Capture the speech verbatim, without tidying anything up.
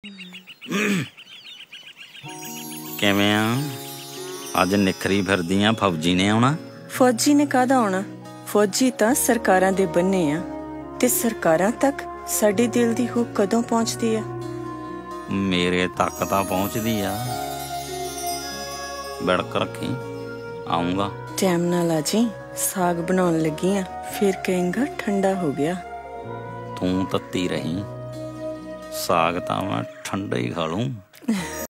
किवें आ? अज निखरी फिरदी फौजी ने आउणा? फौजी ने काहदा आउणा? फौजी तां सरकारां दे बन्ने आ ते सरकारां तक साडे दिल दी हुक कदों पहुंचदी आ? मेरे तक तां पहुंचदी आ। बिड़क रखी, आऊंगा। टैम नाल आ जी, साग बनाउण लगी आ, फिर कहेंगा ठंडा हो गया। तू तत्ती रही, साग तां मैं ठंडा ही खा लूं।